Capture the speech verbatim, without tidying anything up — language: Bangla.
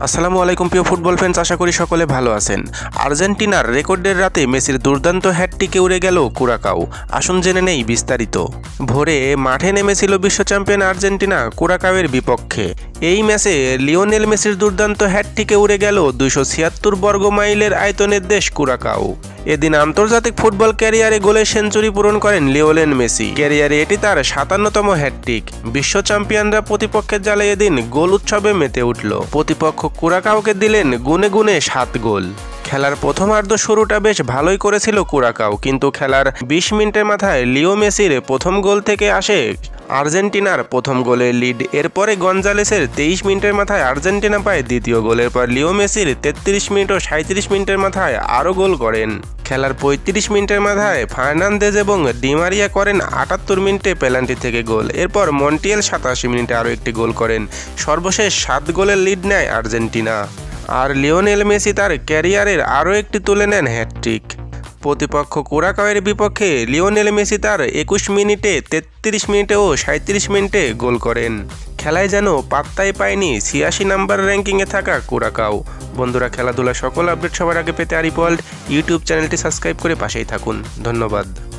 আসসালামু আলাইকুম প্রিয় ফুটবল ফ্যান্স, আশা করি সকলে ভালো আছেন। আর্জেন্টিনার রেকর্ডের রাতে মেসির দুর্দান্ত হ্যাটট্রিকে উড়ে গেল কুরাকাও। আসুন জেনে নেই বিস্তারিত। ভোরে মাঠে নেমেছিল বিশ্ব চ্যাম্পিয়ন আর্জেন্টিনা কুরাকাওয়ের বিপক্ষে। এই ম্যাচে লিওনেল মেসির দুর্দান্ত হ্যাটট্রিকে উড়ে গেল দুইশো ছিয়াত্তর বর্গ মাইলের আয়তনের দেশ কুরাকাও। এদিন আন্তর্জাতিক ফুটবল ক্যারিয়ারে গোলের সেঞ্চুরি পূরণ করেন লিওনেল মেসি। ক্যারিয়ারে এটি তার সাতান্নতম হ্যাটট্রিক। বিশ্ব চ্যাম্পিয়নরা প্রতিপক্ষের জালে এদিন গোল উৎসবে মেতে উঠল। প্রতিপক্ষ কুরাকাওকে দিলেন গুনে গুনে সাত গোল। খেলার প্রথমার্ধ শুরুটা বেশ ভালোই করেছিল কুরাকাও, কিন্তু খেলার বিশ মিনিটের মাথায় লিও মেসির প্রথম গোল থেকে আসে আর্জেন্টিনার প্রথম গোলের লিড। এরপরে গঞ্জালেসের তেইশ মিনিটের মাথায় আর্জেন্টিনা পায় দ্বিতীয় গোল। এরপর লিও মেসির তেত্রিশ মিনিট ও সাঁত্রিশ মিনিটের মাথায় আরও গোল করেন। খেলার পঁয়ত্রিশ মিনিটের মাথায় ফার্নান্দেজ এবং ডিমারিয়া করেন আটাত্তর মিনিটে পেনাল্টি থেকে গোল। এরপর মন্টিয়েল সাতাশি মিনিটে আরও একটি গোল করেন। সর্বশেষ সাত গোলের লিড নেয় আর্জেন্টিনা। আর লিওনেল মেসি তার ক্যারিয়ারের আরও একটি তুলে নেন হ্যাটট্রিক। প্রতিপক্ষ কুরাকাওয়ের বিপক্ষে লিওনেল মেসি তার একুশ মিনিটে, তেত্রিশ মিনিটে ও সাঁত্রিশ মিনিটে গোল করেন। খেলায় যেন পাত্তাই পায়নি ছিয়াশি নাম্বার র্যাঙ্কিংয়ে থাকা কুরাকাও। বন্ধুরা, খেলাধুলা সকল আপডেট সবার আগে পেতে আরিফ ওয়ার্ল্ড ইউটিউব চ্যানেলটি সাবস্ক্রাইব করে পাশেই থাকুন। ধন্যবাদ।